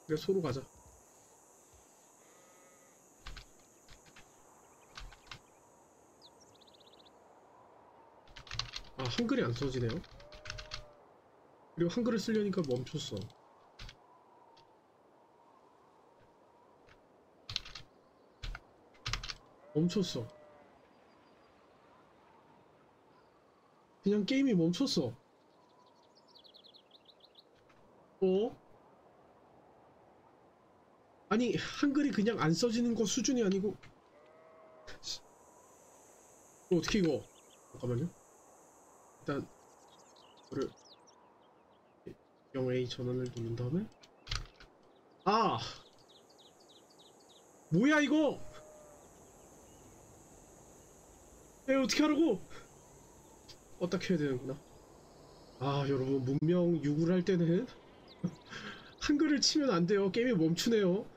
그래, 소로 가자. 아, 한글이 안 써지네요. 그리고 한글을 쓰려니까 멈췄어. 멈췄어. 그냥 게임이 멈췄어. 어? 아니, 한글이 그냥 안 써지는 거 수준이 아니고. 어떻게 이거? 잠깐만요. 일단 이거를 0A 전원을 누른 다음에, 아! 뭐야 이거! 에, 어떻게 하라고! 어떻게 해야 되는구나. 아, 여러분, 문명 6을 할 때는 한글을 치면 안 돼요. 게임이 멈추네요.